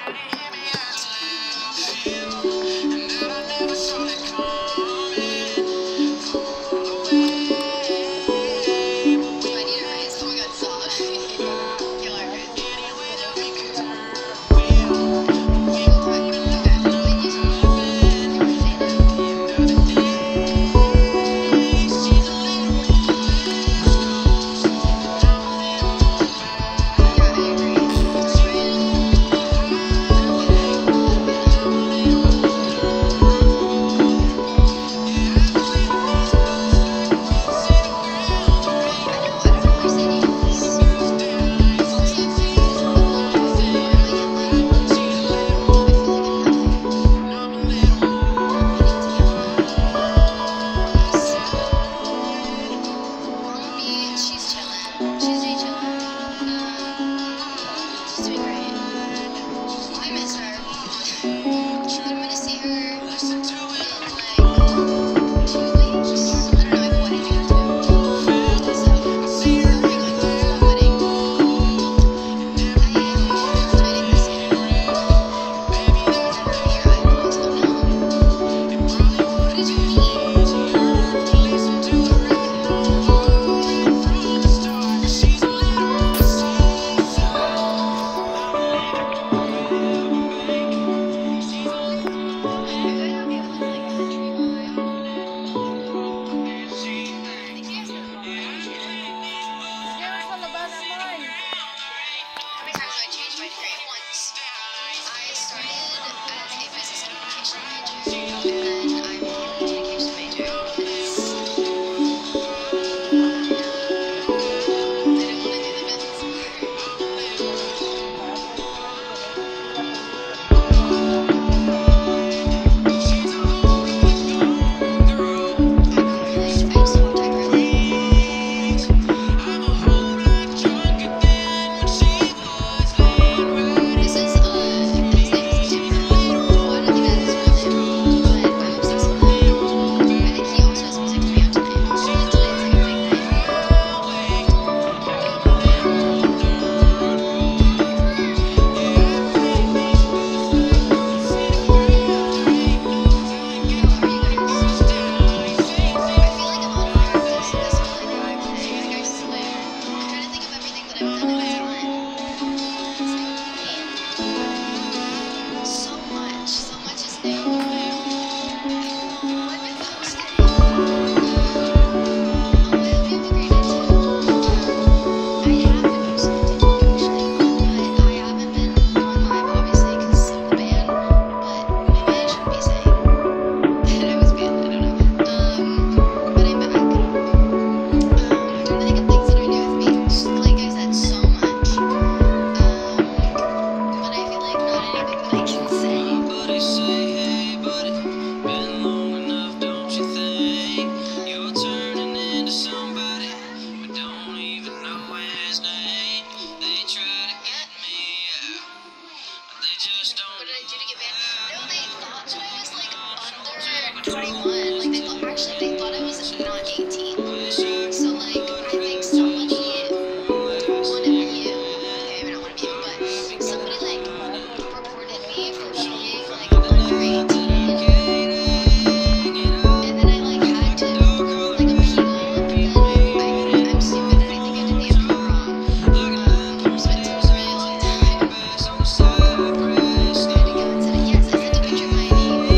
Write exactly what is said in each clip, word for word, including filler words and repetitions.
Yes, I sent a picture of my knee.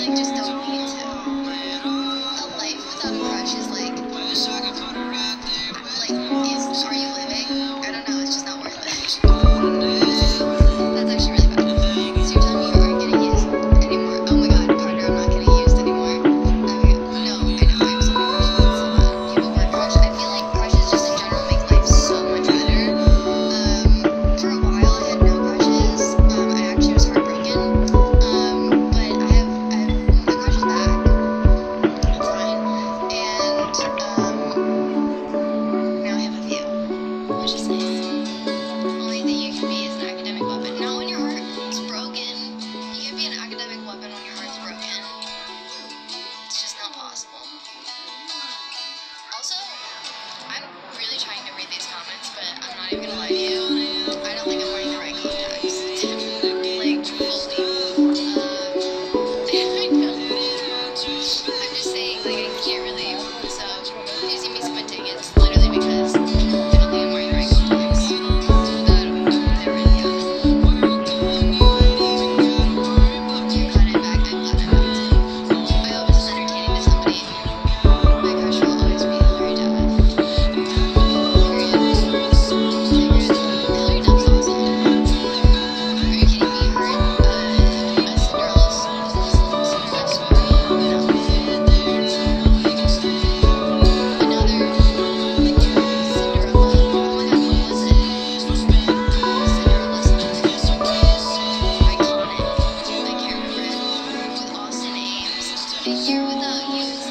like just don't need to. A life without a crush is like, like, is, are you living? I don't know, it's just not worth it. That's actually really bad. So you're telling me you aren't getting used anymore? Oh my god, Carter, I'm not getting used anymore. Okay, no, I know, I'm so many crushes, so bad. You have a word crush? I feel like crushes just in general make life so much better. Um, for a while I had no crushes. Um, I actually was heartbroken. Um, but I have, I have, my crush is back. It's fine. And, um, now I have a few, which is nice. Only thing you can be is an academic weapon. Not when your heart is broken. You can't be an academic weapon when your heart's broken. It's just not possible. Also, I'm really trying to read these comments, but I'm not even gonna lie to you. I don't think I'm wearing the right contacts. Like, fully. Um, I know. I'm just saying, like, I can't really. So, if you see me squinting, it's literally because I don't think I'm wearing the right contacts. That, they're really, yeah. You're glad I'm back. I'm glad I'm back too. I hope this is entertaining to somebody. My crush will always be Hillary Duff. Period. Hillary Duff's awesome. Are you kidding me? Her and uh, a Cinderella, Cinderella story. No. Another Cinderella. Oh my god, what was it? Cinderella something. Iconic. I can't remember it. With Austin Ames. A Year Without You.